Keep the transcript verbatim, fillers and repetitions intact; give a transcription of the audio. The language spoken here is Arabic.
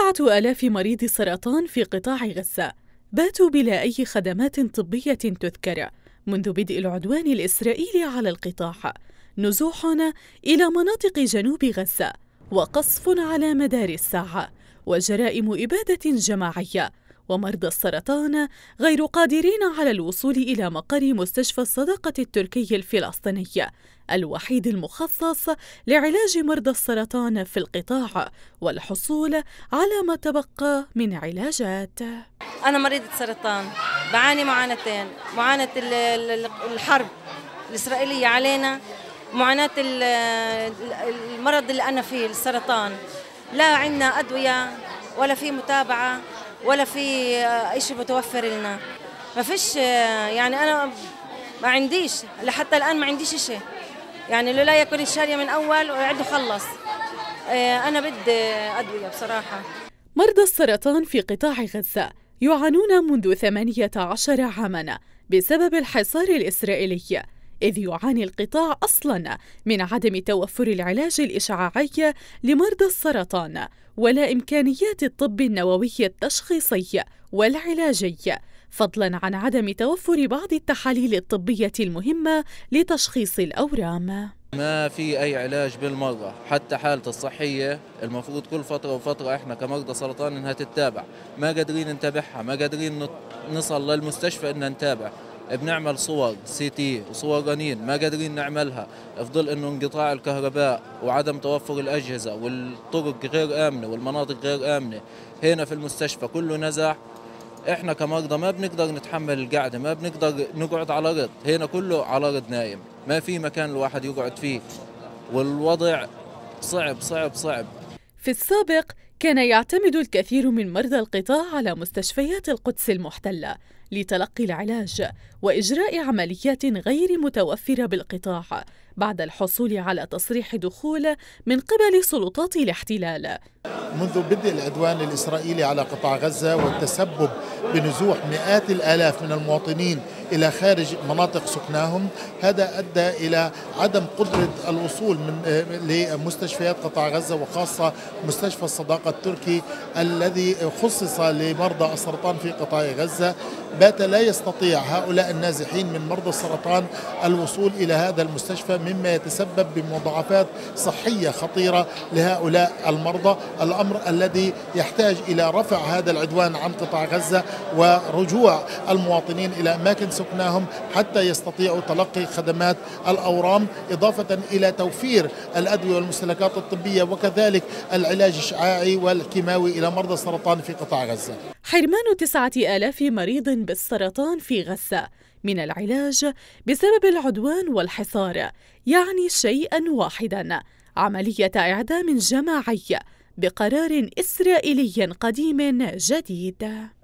تسعة آلاف مريض سرطان في قطاع غزة باتوا بلا أي خدمات طبية تذكر منذ بدء العدوان الإسرائيلي على القطاع، نزوح إلى مناطق جنوب غزة وقصف على مدار الساعة وجرائم إبادة جماعية، ومرضى السرطان غير قادرين على الوصول إلى مقر مستشفى الصداقة التركي الفلسطيني الوحيد المخصص لعلاج مرضى السرطان في القطاع والحصول على ما تبقى من علاجات. أنا مريضة سرطان، بعاني معاناتين، معاناة الحرب الإسرائيلية علينا، معاناة المرض اللي أنا فيه السرطان. لا عندنا أدوية ولا في متابعة ولا في أي شيء متوفر لنا، ما فيش. يعني أنا ما عنديش لحتى الآن، ما عنديش شيء، يعني لا يكون الشارية من أول ويعد خلص. أنا بدي أدوية بصراحة. مرضى السرطان في قطاع غزة يعانون منذ ثمانية عشر عاماً بسبب الحصار الإسرائيلي، إذ يعاني القطاع أصلاً من عدم توفر العلاج الإشعاعي لمرضى السرطان ولا إمكانيات الطب النووي التشخيصي والعلاجي، فضلاً عن عدم توفر بعض التحاليل الطبية المهمة لتشخيص الأورام. ما في أي علاج بالمرة، حتى حالته الصحية المفروض كل فترة وفترة إحنا كمرضى سرطان إنها تتابع، ما قادرين نتابعها، ما قادرين نصل للمستشفى إن نتابع. بنعمل صور سي تي وصور رنين ما قادرين نعملها، افضل انه انقطاع الكهرباء وعدم توفر الاجهزه والطرق غير امنه والمناطق غير امنه. هنا في المستشفى كله نزع، احنا كمرضى ما بنقدر نتحمل القعده، ما بنقدر نقعد على رد، هنا كله على رد نايم، ما في مكان الواحد يقعد فيه، والوضع صعب صعب صعب. في السابق كان يعتمد الكثير من مرضى القطاع على مستشفيات القدس المحتلة لتلقي العلاج وإجراء عمليات غير متوفرة بالقطاع بعد الحصول على تصريح دخول من قبل سلطات الاحتلال. منذ بدء العدوان الإسرائيلي على قطاع غزة والتسبب بنزوح مئات الآلاف من المواطنين إلى خارج مناطق سكناهم، هذا أدى إلى عدم قدرة الوصول من لمستشفيات قطاع غزة، وخاصة مستشفى الصداقة التركي الذي خصص لمرضى السرطان في قطاع غزة. بات لا يستطيع هؤلاء النازحين من مرضى السرطان الوصول إلى هذا المستشفى، مما يتسبب بمضاعفات صحية خطيرة لهؤلاء المرضى، الأمر الذي يحتاج إلى رفع هذا العدوان عن قطاع غزة ورجوع المواطنين إلى أماكن سكناهم حتى يستطيعوا تلقي خدمات الأورام، إضافة إلى توفير الأدوية والمستلزمات الطبية وكذلك العلاج الإشعاعي والكيماوي إلى مرضى السرطان في قطاع غزة. حرمان تسعة آلاف مريض بالسرطان في غزة من العلاج بسبب العدوان والحصار يعني شيئاً واحداً: عملية إعدام جماعي بقرار إسرائيلي قديم جديد.